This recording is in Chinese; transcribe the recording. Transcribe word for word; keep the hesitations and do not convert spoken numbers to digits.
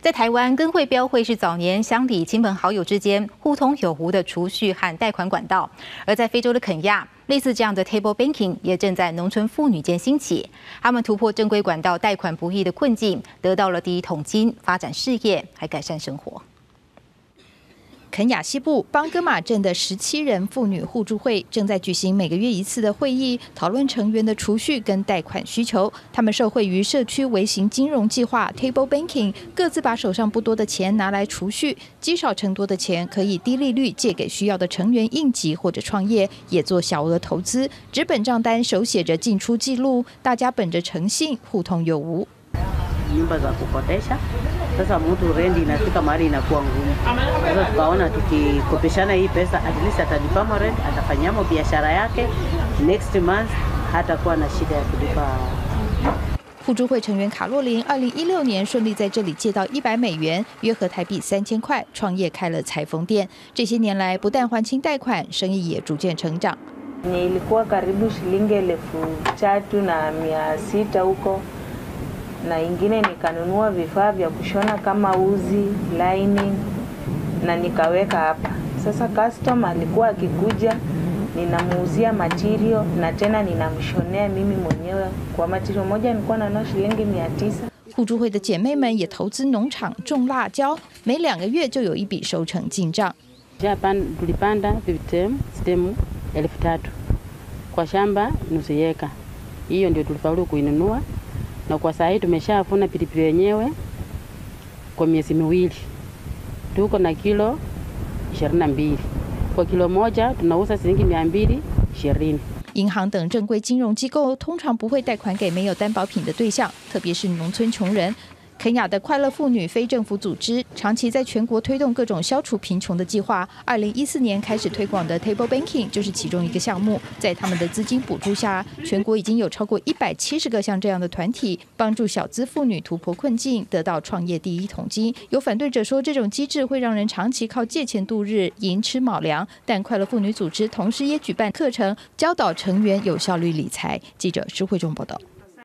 在台湾，跟会标会是早年乡里亲朋好友之间互通有无的储蓄和贷款管道；而在非洲的肯亚，类似这样的 table banking 也正在农村妇女间兴起。他们突破正规管道贷款不易的困境，得到了第一桶金，发展事业，还改善生活。 肯亚西部邦哥马镇的十七人妇女互助会正在举行每个月一次的会议，讨论成员的储蓄跟贷款需求。他们受惠于社区微型金融计划 Table Banking， 各自把手上不多的钱拿来储蓄，积少成多的钱可以低利率借给需要的成员应急或者创业，也做小额投资。纸本账单手写着进出记录，大家本着诚信互通有无。 nyumba za kukodesha. Sasa mtu rendi inafika mahali inakuwa ngumu. Sasa tukaona tukikopeshana hii pesa at least atalipa rent, atafanyamo biashara yake next month hatakuwa na shida ya kulipa. 互助会成员卡洛琳，二零一六年顺利在这里借到一百美元，约合台币三千块，创业开了裁缝店。这些年来，不但还清贷款，生意也逐渐成长。 Nilikuwa karibu shilingi elfu tatu na mia sita huko. Na ingine nikanunua vifaa vya kushona kama uzi, lining na nikaweka hapa. Sasa customer alikuwa akikuja, ninamuuzia material na tena ninamshonea mimi mwenyewe. Kwa material moja nilikuwa nanunua shilingi mia tisa. 互助会的姐妹们也投资农场种辣椒，每两个月就有一笔收成进账。 Tulipanda vitemu stemu elfu tatu kwa shamba nusu eka. Hiyo ndio tulifaulu kuinunua. Na kwa sasa tumeshavuna pilipili yenyewe kwa miezi miwili. Tuko na kilo ishirini na mbili. Kwa kilo moja tunauza shilingi mia mbili ishirini. 银行等正规金融机构通常不会贷款给没有担保品的对象，特别是农村穷人。 肯亚的快乐妇女非政府组织长期在全国推动各种消除贫穷的计划。二零一四年开始推广的 Table Banking 就是其中一个项目。在他们的资金补助下，全国已经有超过一百七十个像这样的团体，帮助小资妇女突破困境，得到创业第一桶金。有反对者说，这种机制会让人长期靠借钱度日，寅吃卯粮。但快乐妇女组织同时也举办课程，教导成员有效率理财。记者施慧中报道。